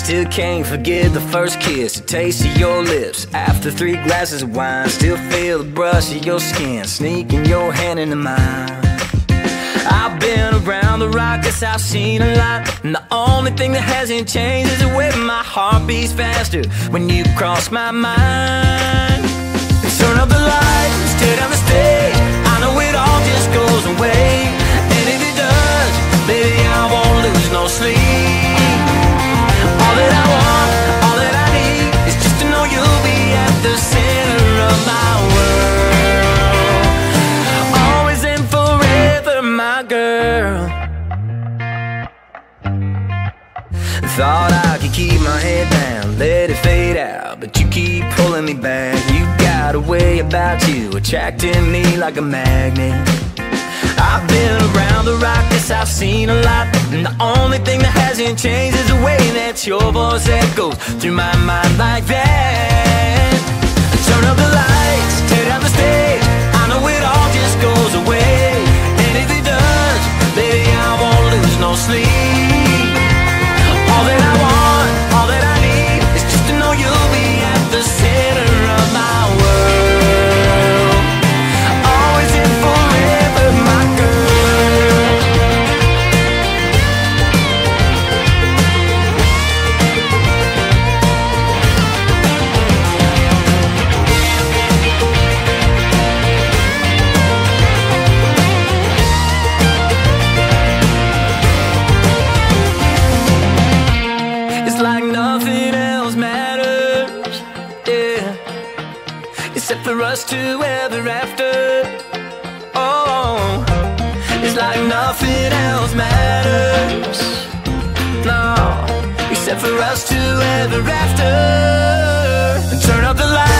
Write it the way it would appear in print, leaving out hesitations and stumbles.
Still can't forget the first kiss, the taste of your lips. After 3 glasses of wine, still feel the brush of your skin, sneaking your hand into mine. I've been around the rock, guess I've seen a lot, and the only thing that hasn't changed is the way my heart beats faster when you cross my mind. Turn up the lights, tear down the stage, I know it all just goes away, and if it does, baby, I won't lose no sleep. All that I want, all that I need is just to know you'll be at the center of my world, always and forever, my girl. Thought I could keep my head down, let it fade out, but you keep pulling me back. You got a way about you, attracting me like a magnet. I've been around the rock, yes, I've seen a lot, and the only thing that hasn't changed is the way that your voice echoes through my mind like that. Turn up the lights, tear down the stage, I know it all just goes away, and if it does, baby, I won't lose no sleep. All that I want, all that I need is just to know you'll be at the center of my world, always and forever, my girl. It's like nothing else matters, yeah, except for us two ever after. Oh, it's like nothing else matters, no, except for us two ever after. Turn up the lights,